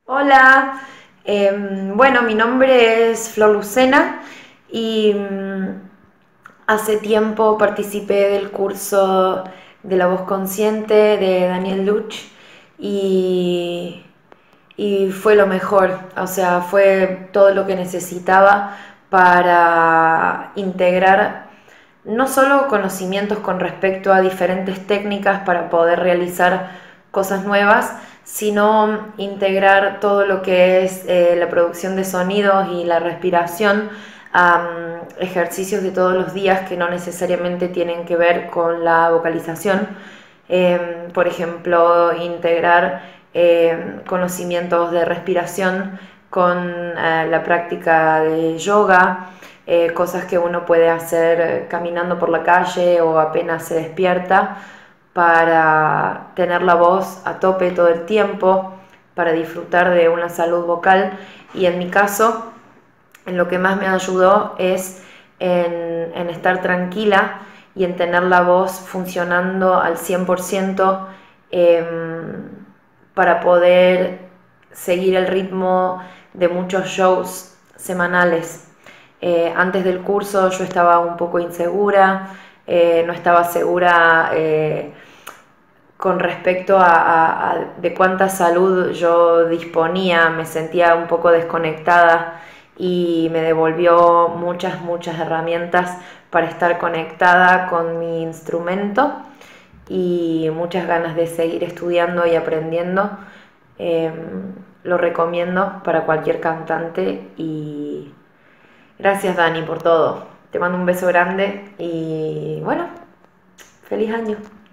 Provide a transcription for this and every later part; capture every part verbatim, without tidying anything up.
Hola, em, bueno, mi nombre es Flor Lucena y mm, hace tiempo participé del curso de la voz consciente de Daniel Luch y, y fue lo mejor, o sea, fue todo lo que necesitaba para integrar no solo conocimientos con respecto a diferentes técnicas para poder realizar cosas nuevas, sino integrar todo lo que es eh, la producción de sonidos y la respiración a um, ejercicios de todos los días que no necesariamente tienen que ver con la vocalización. Eh, por ejemplo, integrar eh, conocimientos de respiración con eh, la práctica de yoga, eh, cosas que uno puede hacer caminando por la calle o apenas se despierta para tener la voz a tope todo el tiempo, para disfrutar de una salud vocal. Y en mi caso, en lo que más me ayudó es en, en estar tranquila y en tener la voz funcionando al cien por ciento eh, para poder seguir el ritmo de muchos shows semanales. Eh, antes del curso yo estaba un poco insegura, eh, no estaba segura eh, con respecto a, a, a de cuánta salud yo disponía, me sentía un poco desconectada y me devolvió muchas, muchas herramientas para estar conectada con mi instrumento y muchas ganas de seguir estudiando y aprendiendo. Eh, lo recomiendo para cualquier cantante y gracias Dani por todo. Te mando un beso grande y bueno, feliz año.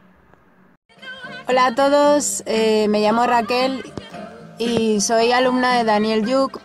Hola a todos, eh, me llamo Raquel y soy alumna de Daniel Yuk.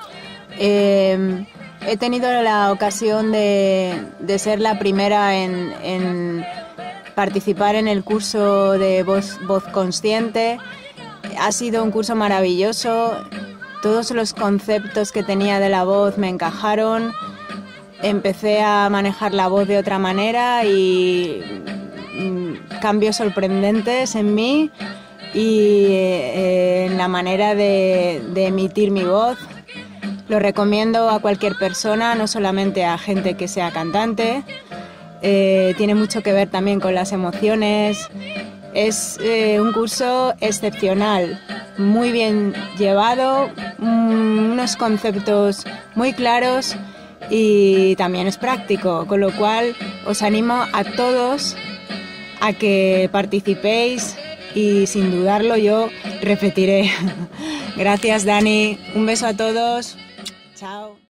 Eh, he tenido la ocasión de, de ser la primera en, en participar en el curso de voz, voz consciente. Ha sido un curso maravilloso, todos los conceptos que tenía de la voz me encajaron, empecé a manejar la voz de otra manera y cambios sorprendentes en mí y eh, en la manera de, de emitir mi voz. Lo recomiendo a cualquier persona, no solamente a gente que sea cantante. Eh, tiene mucho que ver también con las emociones. Es eh, un curso excepcional, muy bien llevado, mm, unos conceptos muy claros y también es práctico, con lo cual os animo a todos a que participéis y sin dudarlo yo repetiré. Gracias Dani, un beso a todos, chao.